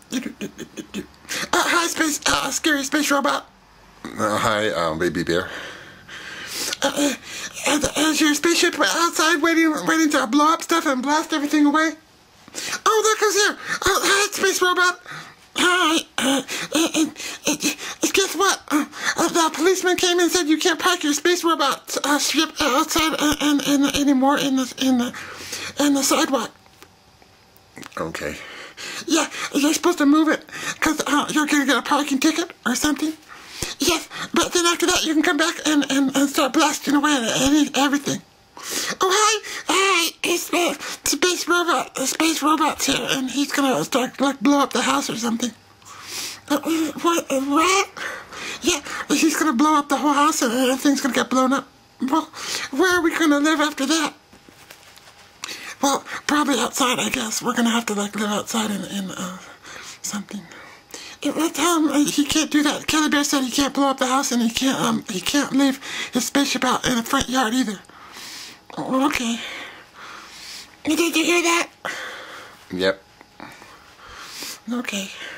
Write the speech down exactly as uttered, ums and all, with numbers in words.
Uh, hi, space, uh, scary space robot. Uh, hi, um, baby bear. Uh, uh, is your spaceship outside waiting, waiting to blow up stuff and blast everything away? Oh, look who's here! Uh, hi, space robot. Hi. Uh, uh, uh, uh, guess what? Uh, uh, the policeman came and said you can't park your space robot uh, ship outside uh, and, and, and anymore in the in the in the sidewalk. Okay. Yeah, you're supposed to move it because uh, you're gonna get a parking ticket or something. Yes, but then after that you can come back and, and, and start blasting away at everything. Oh, hi! Hi! It's the space robot. The space robot's here, and he's gonna start, like, blow up the house or something. Uh, what? Uh, what? Yeah, he's gonna blow up the whole house and everything's gonna get blown up. Well, where are we gonna live after that? Well, probably outside, I guess. We're gonna have to, like, live outside in, in uh, something. Let's tell him he can't do that. Kelly Bear said he can't blow up the house, and he can't, um, he can't leave his spaceship out in the front yard either. Oh, okay. Did you hear that? Yep. Okay.